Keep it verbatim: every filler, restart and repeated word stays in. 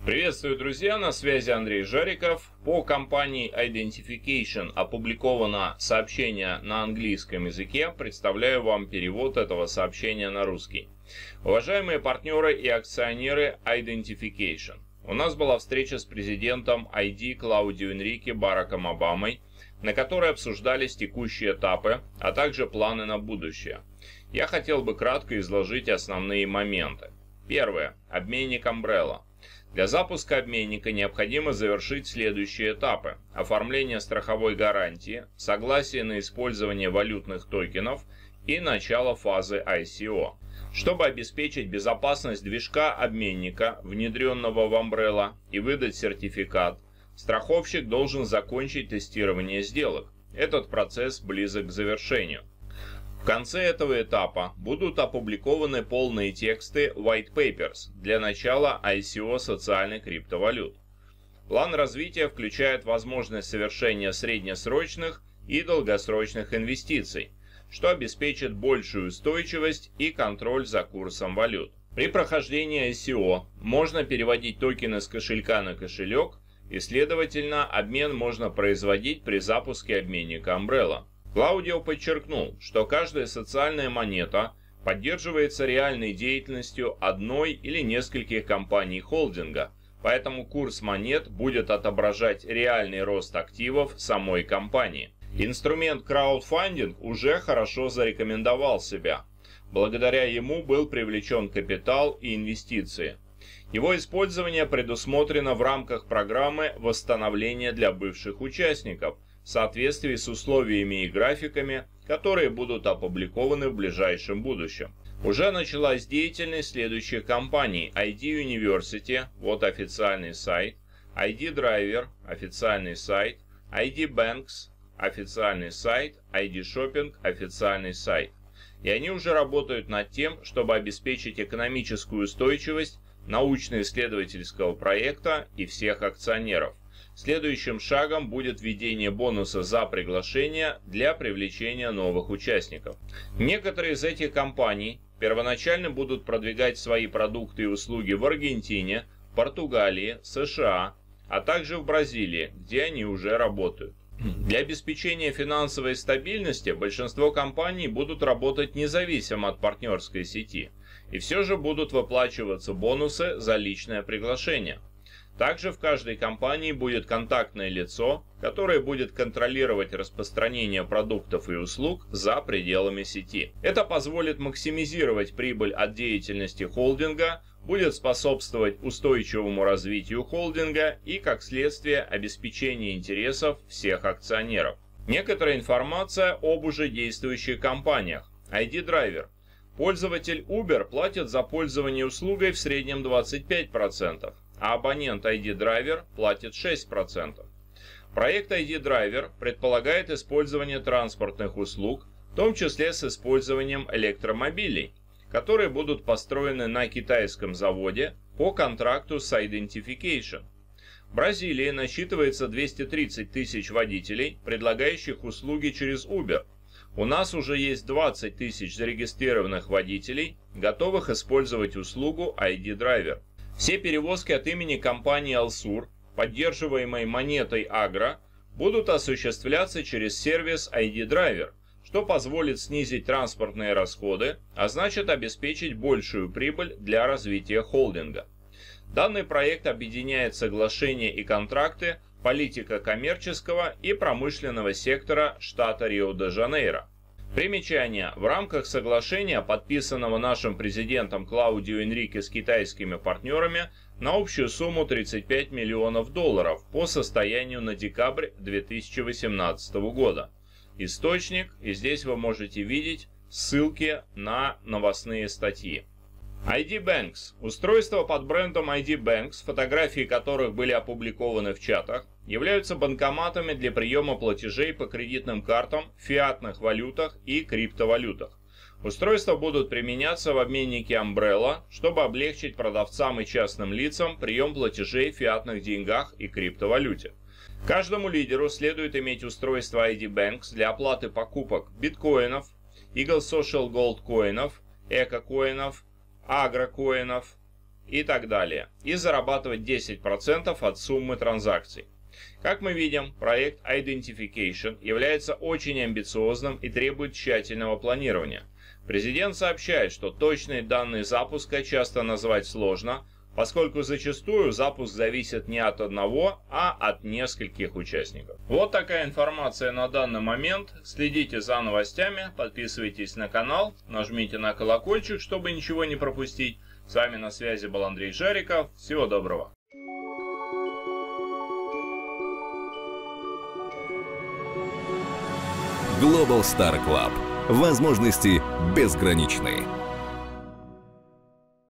Приветствую, друзья! На связи Андрей Жариков. По компании Identification опубликовано сообщение на английском языке. Представляю вам перевод этого сообщения на русский. Уважаемые партнеры и акционеры Identification, у нас была встреча с президентом ай ди Клаудио Энрике Бараком Обамой, на которой обсуждались текущие этапы, а также планы на будущее. Я хотел бы кратко изложить основные моменты. Первое. Обменник Umbrella. Для запуска обменника необходимо завершить следующие этапы: оформление страховой гарантии, согласие на использование валютных токенов и начало фазы ай си о. Чтобы обеспечить безопасность движка обменника, внедренного в Umbrella, и выдать сертификат, страховщик должен закончить тестирование сделок. Этот процесс близок к завершению. В конце этого этапа будут опубликованы полные тексты White Papers для начала ай си о социальных криптовалют. План развития включает возможность совершения среднесрочных и долгосрочных инвестиций, что обеспечит большую устойчивость и контроль за курсом валют. При прохождении ай си о можно переводить токены с кошелька на кошелек, и, следовательно, обмен можно производить при запуске обменника Umbrella. Клаудио подчеркнул, что каждая социальная монета поддерживается реальной деятельностью одной или нескольких компаний холдинга, поэтому курс монет будет отображать реальный рост активов самой компании. Инструмент краудфандинг уже хорошо зарекомендовал себя. Благодаря ему был привлечен капитал и инвестиции. Его использование предусмотрено в рамках программы восстановления для бывших участников, в соответствии с условиями и графиками, которые будут опубликованы в ближайшем будущем. Уже началась деятельность следующих компаний: ай ди University, вот официальный сайт, ай ди Driver, официальный сайт, ай ди Banks, официальный сайт, ай ди Shopping, официальный сайт. И они уже работают над тем, чтобы обеспечить экономическую устойчивость научно-исследовательского проекта и всех акционеров. Следующим шагом будет введение бонуса за приглашение для привлечения новых участников. Некоторые из этих компаний первоначально будут продвигать свои продукты и услуги в Аргентине, Португалии, США, а также в Бразилии, где они уже работают. Для обеспечения финансовой стабильности большинство компаний будут работать независимо от партнерской сети, и все же будут выплачиваться бонусы за личное приглашение. Также в каждой компании будет контактное лицо, которое будет контролировать распространение продуктов и услуг за пределами сети. Это позволит максимизировать прибыль от деятельности холдинга, будет способствовать устойчивому развитию холдинга и, как следствие, обеспечению интересов всех акционеров. Некоторая информация об уже действующих компаниях. ай ди Driver. Пользователь Uber платит за пользование услугой в среднем двадцать пять процентов. А абонент ай ди Driver платит шесть процентов. Проект ай ди Driver предполагает использование транспортных услуг, в том числе с использованием электромобилей, которые будут построены на китайском заводе по контракту с Identification. В Бразилии насчитывается двести тридцать тысяч водителей, предлагающих услуги через Uber. У нас уже есть двадцать тысяч зарегистрированных водителей, готовых использовать услугу ай ди Driver. Все перевозки от имени компании Allsur, поддерживаемой монетой Agro, будут осуществляться через сервис ай ди Driver, что позволит снизить транспортные расходы, а значит обеспечить большую прибыль для развития холдинга. Данный проект объединяет соглашения и контракты политика коммерческого и промышленного сектора штата Рио-де-Жанейро. Примечание. В рамках соглашения, подписанного нашим президентом Клаудио Энрике с китайскими партнерами на общую сумму тридцать пять миллионов долларов по состоянию на декабрь две тысячи восемнадцатого года. Источник, и здесь вы можете видеть ссылки на новостные статьи. ай ди Banks. Устройства под брендом ай ди Banks, фотографии которых были опубликованы в чатах, являются банкоматами для приема платежей по кредитным картам, фиатных валютах и криптовалютах. Устройства будут применяться в обменнике Umbrella, чтобы облегчить продавцам и частным лицам прием платежей в фиатных деньгах и криптовалюте. Каждому лидеру следует иметь устройство ай ди Banks для оплаты покупок биткоинов, Eagle Social Gold коинов, эко-коинов, агрокоинов и так далее, и зарабатывать десять процентов от суммы транзакций. Как мы видим, проект Identification является очень амбициозным и требует тщательного планирования. Президент сообщает, что точные данные запуска часто назвать сложно, поскольку зачастую запуск зависит не от одного, а от нескольких участников. Вот такая информация на данный момент. Следите за новостями, подписывайтесь на канал, нажмите на колокольчик, чтобы ничего не пропустить. С вами на связи был Андрей Жариков. Всего доброго. Global Star Club. Возможности безграничны.